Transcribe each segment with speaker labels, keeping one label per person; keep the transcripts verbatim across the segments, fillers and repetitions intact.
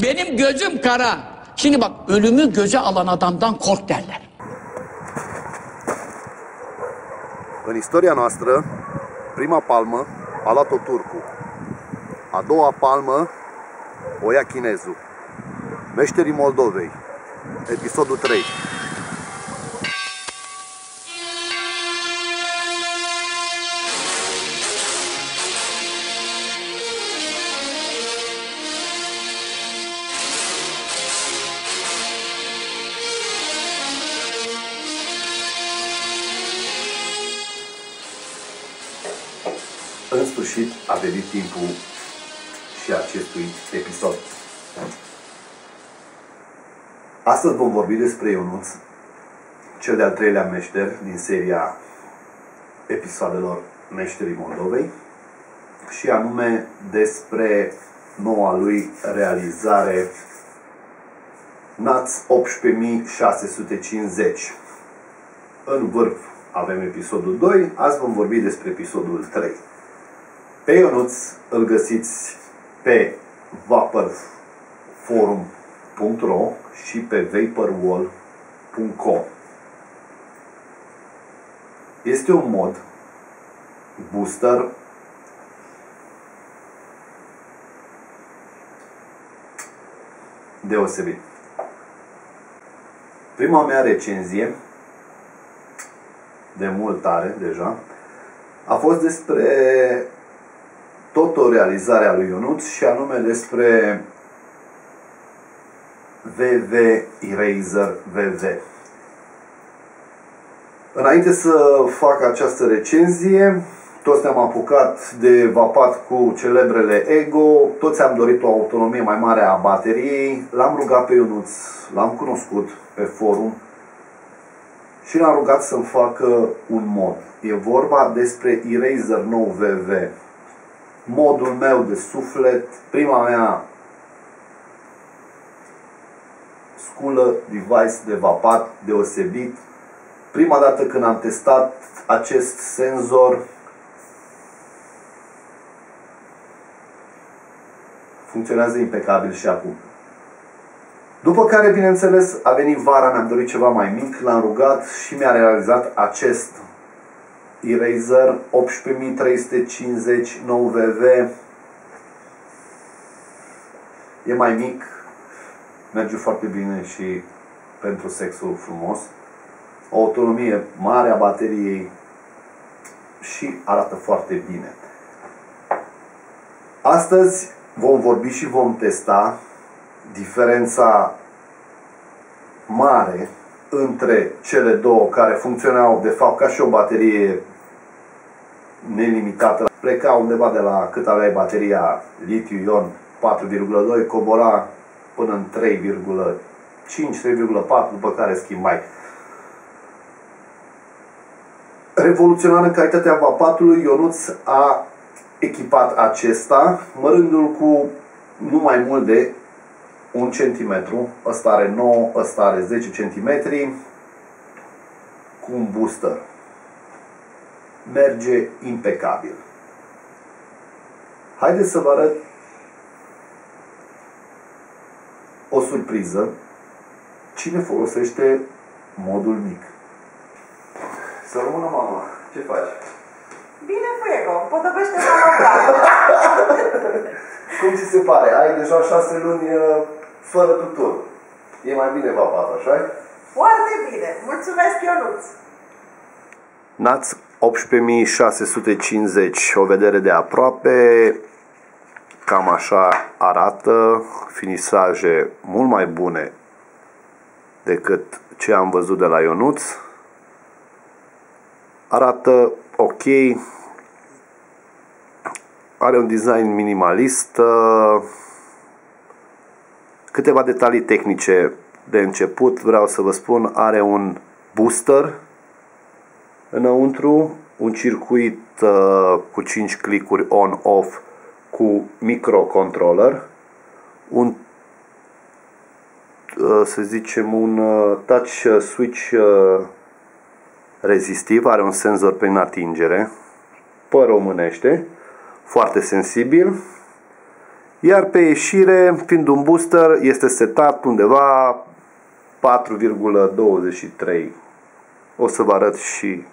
Speaker 1: Benim gözüm kara. Şimdi bak, ölümü göze alan adamdan kork derler.
Speaker 2: În istoria noastră, prima palmă a luat-o turcul. A doua palmă o ia chinezul. Meșterii Moldovei, episodul trei. În sfârșit a venit timpul și acestui episod. Astăzi vom vorbi despre Ionuț, cel de-al treilea meșter din seria episoadelor Meșterii Moldovei, și anume despre noua lui realizare N A T S optsprezece mii șase sute cincizeci. În vârf avem episodul doi, azi vom vorbi despre episodul trei. Pe Ionuț îl găsiți pe vaporforum punct ro și pe vaporwall punct com. Este un mod booster deosebit. Prima mea recenzie, de mult tare deja, a fost despre tot o realizare a lui Ionuț, și anume despre V V Eraser V V. Înainte să fac această recenzie, toți ne-am apucat de vapat cu celebrele Ego, toți am dorit o autonomie mai mare a bateriei. L-am rugat pe Ionuț, l-am cunoscut pe forum și l-am rugat să-mi facă un mod. E vorba despre Eraser nou V V. Modul meu de suflet, prima mea sculă, device de vapat deosebit. Prima dată când am testat acest senzor, funcționează impecabil și acum. După care, bineînțeles, a venit vara, mi-am dorit ceva mai mic, l-am rugat și mi-a realizat acest Eraser optsprezece mii trei sute cincizeci nou V V. E mai mic, merge foarte bine și pentru sexul frumos, o autonomie mare a bateriei și arată foarte bine. Astăzi vom vorbi și vom testa diferența mare între cele două, care funcționau de fapt ca și o baterie nelimitată. Pleca undeva de la cât aveai bateria litiu-ion, patru virgulă doi, cobora până în trei virgulă cinci, trei virgulă patru, după care schimbai. Revoluționar în calitatea vapatului, Ionuț a echipat acesta, mărându-l cu nu mai mult de un centimetru. Ăsta are nouă, ăsta are zece centimetri, cu un booster. Merge impecabil. Haideți să vă arăt o surpriză. Cine folosește modul mic? Să rămână, mama. Ce faci?
Speaker 3: Bine, Fuego. Podobește mama bravo.
Speaker 2: Cum ți se pare? Ai deja șase luni fără tutur. E mai bine vapat, așa-i?
Speaker 3: Foarte bine. Mulțumesc, Ionuț.
Speaker 2: N A T S optsprezece mii șase sute cincizeci, o vedere de aproape, cam așa arată, finisaje mult mai bune decât ce am văzut de la Ionuț. Arată ok, are un design minimalist, câteva detalii tehnice de început, vreau să vă spun, are un booster înăuntru, un circuit uh, cu cinci clicuri on-off cu microcontroller, un uh, să zicem un uh, touch switch uh, rezistiv, are un senzor prin atingere, pe românește, foarte sensibil. Iar pe ieșire, fiind un booster, este setat undeva patru virgulă douăzeci și trei. O să vă arăt și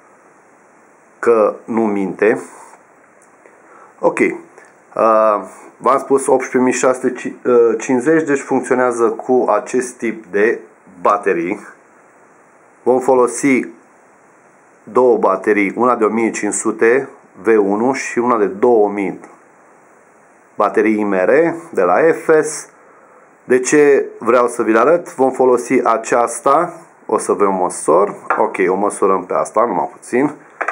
Speaker 2: că nu minte. Ok. Uh, V-am spus optsprezece mii șase sute cincizeci, deci funcționează cu acest tip de baterii. Vom folosi două baterii, una de o mie cinci sute V unu și una de două mii. Baterii I M R de la Efes. De ce vreau să vi le arăt? Vom folosi aceasta. O să vă măsor. Ok, o măsurăm pe asta, numai puțin.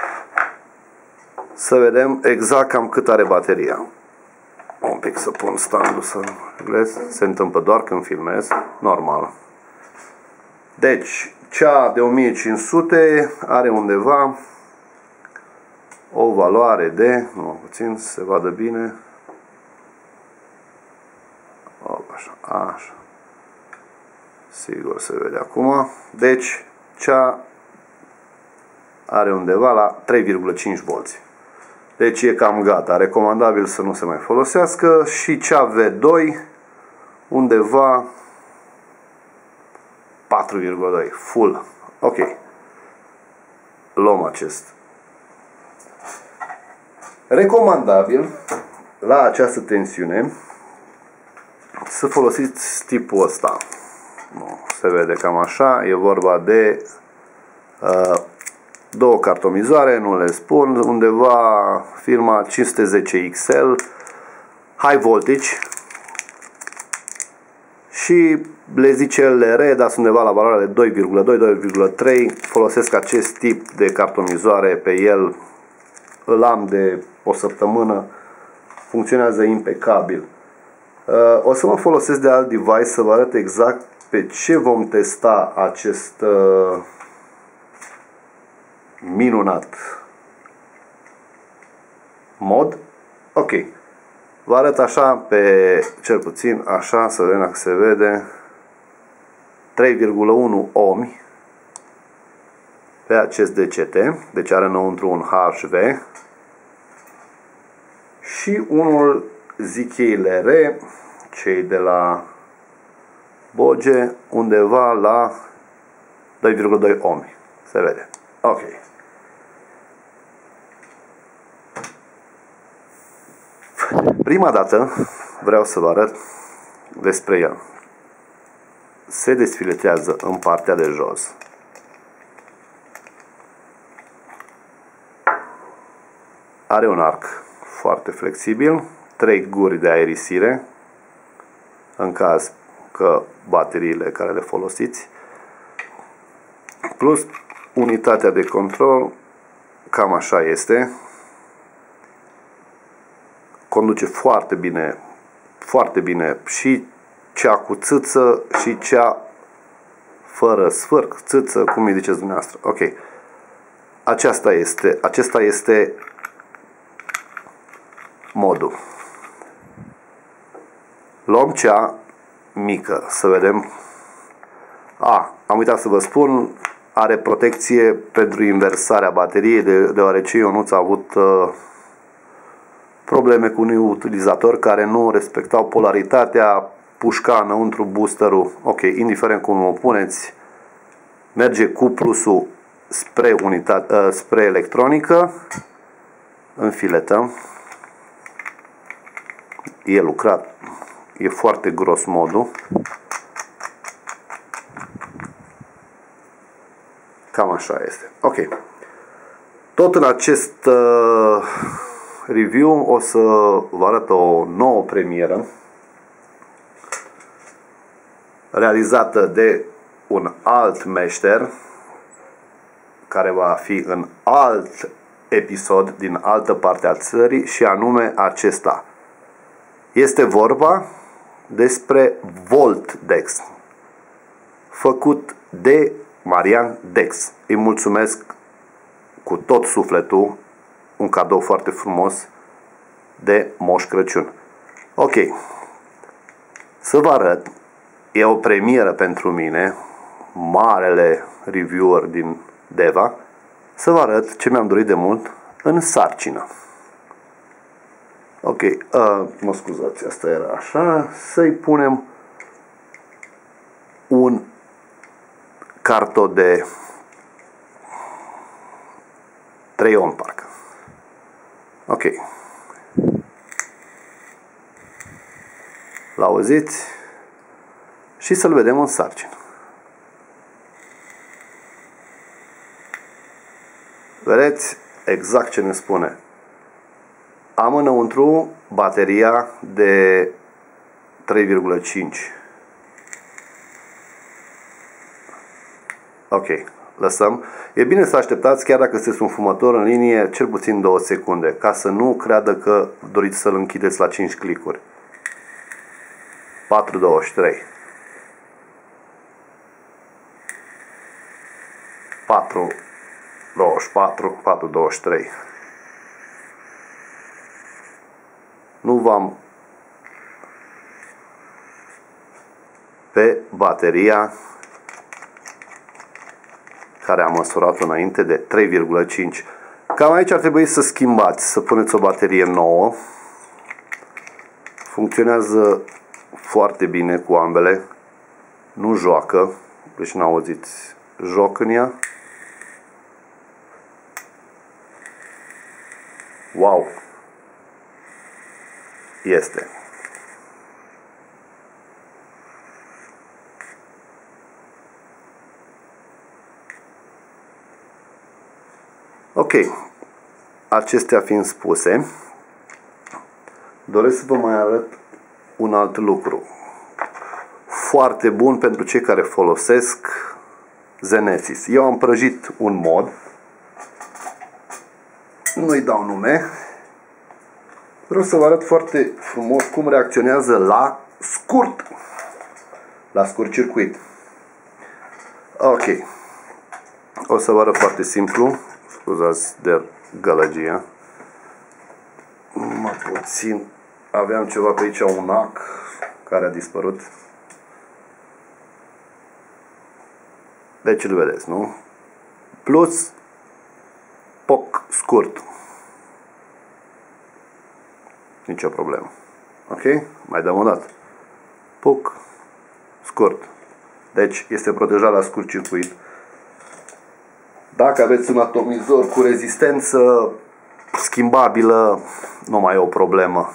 Speaker 2: Să vedem exact cam cât are bateria. Un pic să pun standul să reglez. Se întâmplă doar când filmez. Normal. Deci, cea de o mie cinci sute are undeva o valoare de, nu puțin, să se vadă bine. Așa, așa. Sigur se vede acum. Deci, cea are undeva la trei virgulă cinci volți. Deci e cam gata. Recomandabil să nu se mai folosească. Și cea V doi undeva patru virgulă doi. Full. Ok. Luăm acest. Recomandabil la această tensiune să folosiți tipul ăsta. Se vede cam așa. E vorba de uh, două cartomizoare, nu le spun, undeva firma cinci sute zece X L, high voltage, și le zice L R, dar sunt undeva la valoarea de doi virgulă doi - doi virgulă trei. Folosesc acest tip de cartomizoare pe el, îl am de o săptămână, funcționează impecabil. O să mă folosesc de alt device să vă arăt exact pe ce vom testa acest uh, minunat mod. Ok. Vă arăt așa pe, cel puțin așa, să vedem dacă se vede, trei virgulă unu ohmi pe acest D C T, deci are înăuntru un H V și unul, zic ei, L R, cei de la Boge, undeva la doi virgulă doi ohmi. Se vede. Ok. Prima dată vreau să vă arăt despre el. Se desfiletează în partea de jos. Are un arc foarte flexibil, trei guri de aerisire în caz că bateriile care le folosiți, plus unitatea de control, cam așa este. Conduce foarte bine, foarte bine și cea cu țâță și cea fără sfârc, țâță, cum îi ziceți dumneavoastră. Ok. Aceasta este, acesta este modul. Luăm cea mică, să vedem. A, am uitat să vă spun, are protecție pentru inversarea bateriei, de, deoarece Ionuț a avut uh, probleme cu unui utilizator care nu respectau polaritatea, pușca înăuntru boosterul. Ok, indiferent cum o puneți, merge cu plusul spre, unitate, uh, spre electronică, înfiletăm. E lucrat, e foarte gros modul. Cam așa este. Ok. Tot în acest uh, review o să vă arăt o nouă premieră realizată de un alt meșter care va fi în alt episod din altă parte a țării, și anume acesta. Este vorba despre Voltdex, făcut de Marian Dex. Îi mulțumesc cu tot sufletul, un cadou foarte frumos de Moș Crăciun. Ok, să vă arăt, e o premieră pentru mine, marele reviewer din Deva, să vă arăt ce mi-am dorit de mult în sarcină. Ok, uh, mă scuzați, asta era așa. Să-i punem un carto de trei ohm parcă. Ok. L-auziți? Și să-l vedem în sarcină. Vedeți exact ce ne spune. Am înăuntru bateria de trei virgulă cinci. Ok, lăsăm. E bine să așteptați, chiar dacă sunteți un fumător în linie, cel puțin două secunde, ca să nu creadă că doriți să-l închideți la cinci clicuri. patru douăzeci și trei. patru douăzeci și patru, patru douăzeci și trei. Nu v-am pe bateria care am măsurat-o înainte de trei virgulă cinci. Cam aici ar trebui să schimbați, să puneți o baterie nouă. Funcționează foarte bine cu ambele. Nu joacă, deci n-auziți joc în ea. Wow! Este. Ok. Acestea fiind spuse, doresc să vă mai arăt un alt lucru. Foarte bun pentru cei care folosesc Zenesis. Eu am prăjit un mod. Nu-i dau nume. Vreau să vă arăt foarte frumos cum reacționează la scurt. La scurt circuit. Ok. O să vă arăt foarte simplu. Scuzați de gălăgia. Mă puțin. Aveam ceva pe aici, un ac care a dispărut. Deci îl vedeți, nu? Plus poc scurt. Nicio problemă. Ok? Mai dăm o dată. Puc scurt. Deci este protejat la scurt circuit. Dacă aveți un atomizor cu rezistență schimbabilă, nu mai e o problemă.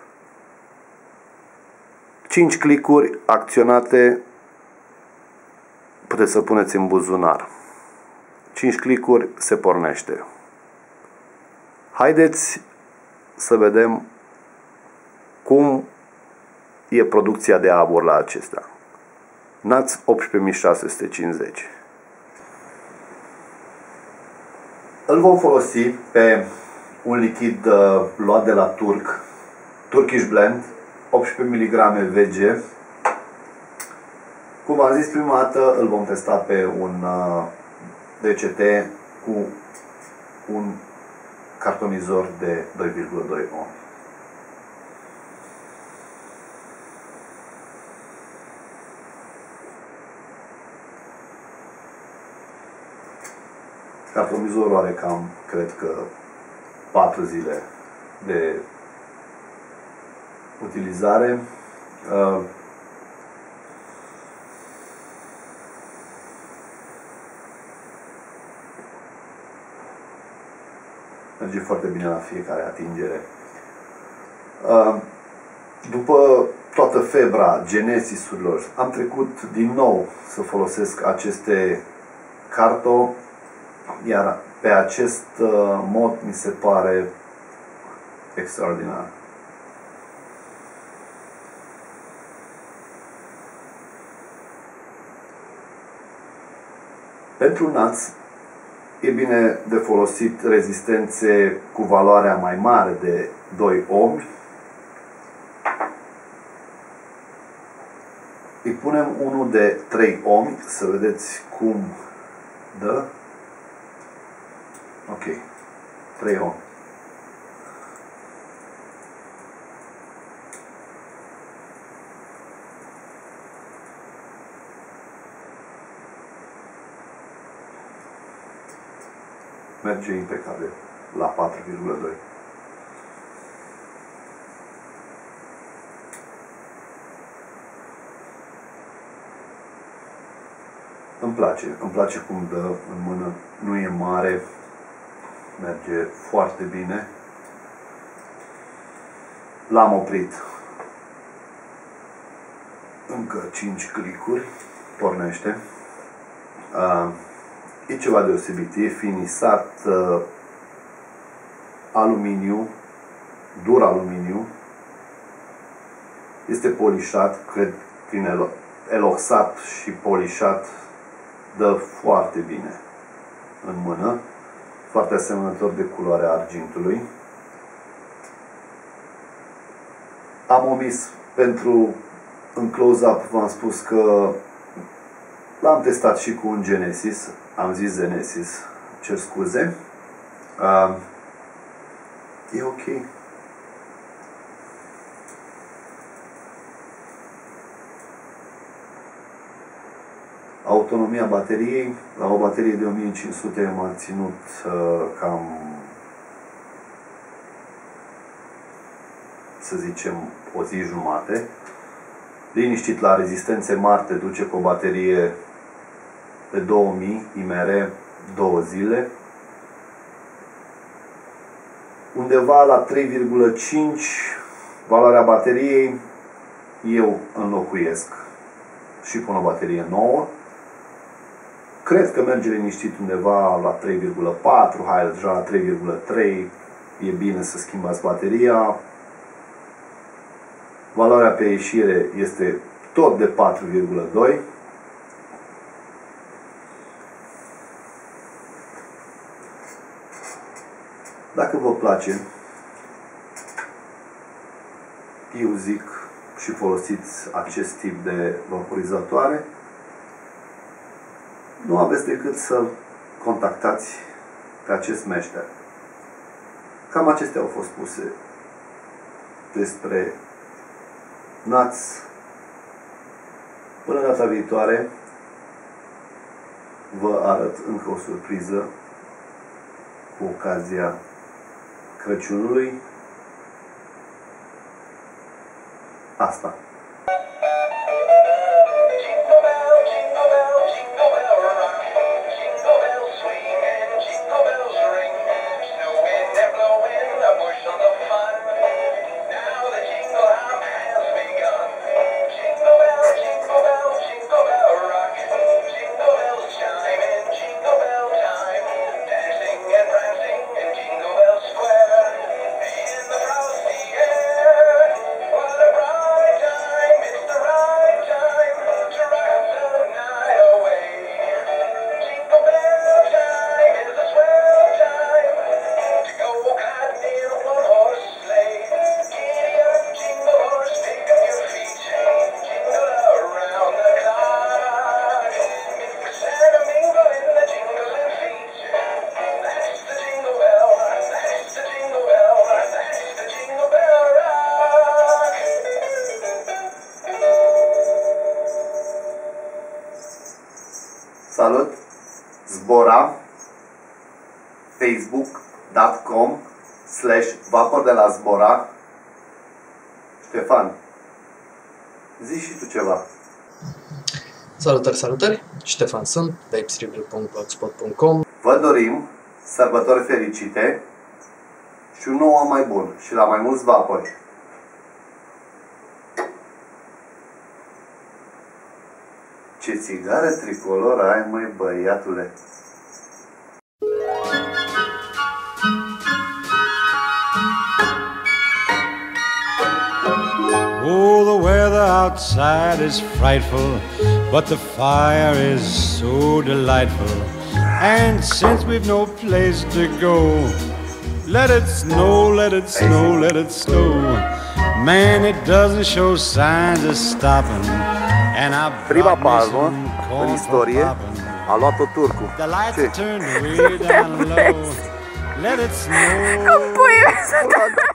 Speaker 2: cinci clicuri acționate, puteți să puneți în buzunar. cinci clicuri se pornește. Haideți să vedem cum e producția de abur la acestea. N A T S optsprezece mii șase sute cincizeci. Îl vom folosi pe un lichid uh, luat de la Turk, Turkish Blend, optsprezece miligrame V G. Cum am zis prima dată, îl vom testa pe un uh, D C T cu un cartonizor de doi virgulă doi ohm. Cartonizorul are cam, cred că, patru zile de utilizare. Uh, merge foarte bine la fiecare atingere. Uh, după toată febra Genesis-urilor, am trecut din nou să folosesc aceste carto, iar pe acest uh, mod mi se pare extraordinar. Pentru N A T S e bine de folosit rezistențe cu valoarea mai mare de doi ohmi. Îi punem unul de trei ohmi, să vedeți cum dă. Ok, trei ohmi. Merge impecabil la patru virgulă doi. Îmi place, îmi place cum dă în mână, nu e mare, merge foarte bine. L-am oprit. Încă cinci clicuri, pornește. Uh, e ceva deosebit, e finisat uh, aluminiu, dur aluminiu. Este polișat, cred, prin eloxat și polișat, dă foarte bine în mână, foarte asemănător de culoarea argintului. Am omis pentru în close-up, v-am spus că l-am testat și cu un Genesis, am zis Genesis, cer scuze. Uh, e ok. Autonomia bateriei, la o baterie de o mie cinci sute m-a ținut uh, cam, să zicem, o zi jumate. Liniștit, la rezistențe mari te duce cu o baterie de două mii I M R, două zile. Undeva la trei virgulă cinci valoarea bateriei, eu înlocuiesc și pun o baterie nouă. Cred că merge liniștit undeva la trei virgulă patru, hai deja la trei virgulă trei, e bine să schimbați bateria. Valoarea pe ieșire este tot de patru virgulă doi. Dacă vă place, eu zic și folosiți acest tip de vaporizatoare, nu aveți decât să contactați pe acest meșter. Cam acestea au fost puse despre N A T S. Până data viitoare, vă arăt încă o surpriză cu ocazia Crăciunului. Asta. Salut! Zbora, facebook punct com slash vapor de la Zbora. Ștefan, zi și tu ceva.
Speaker 4: Salutări, salutări! Ștefan sunt, vapes review punct blogspot punct com.
Speaker 2: Vă dorim sărbători fericite și un nou an mai bun și la mai mulți vapori. Ce țigară tricoloră ai, măi, băiatule!
Speaker 5: Oh, the weather outside is frightful, but the fire is so delightful. And since we've no place to go, let it snow, let it snow, let it snow. Man, it doesn't show signs of stopping. And I
Speaker 2: Prima palmă în istorie a luat-o turcu. Ce?
Speaker 5: Let it snow.